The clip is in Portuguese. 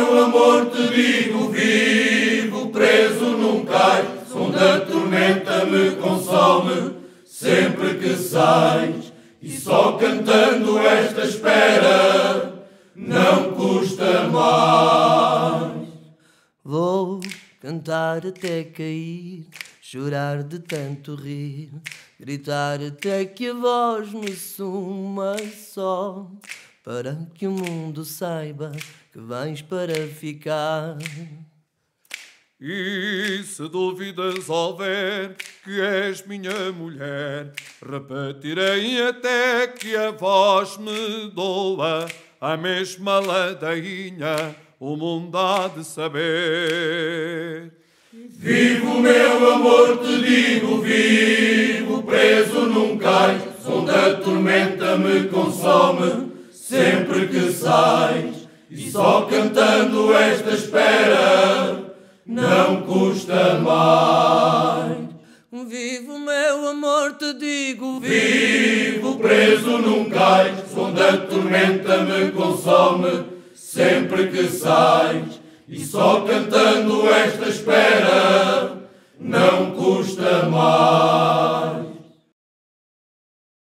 meu amor, te digo, vivo preso num cais, onde a tormenta me consome sempre que sais. E só cantando esta espera não custa mais. Vou cantar até cair, chorar de tanto rir, gritar até que a voz me suma só, para que o mundo saiba que vens para ficar. E se dúvidas houver que és minha mulher, repetirei até que a voz me doa, a mesma ladainha o mundo há de saber. Vivo, meu amor, te digo, vivo preso num cais, onde a tormenta me consome sempre que sais. E só cantando esta espera não custa mais. Vivo, meu amor, te digo, vivo preso num cais, onde a tormenta me consome sempre que sais. E só cantando esta espera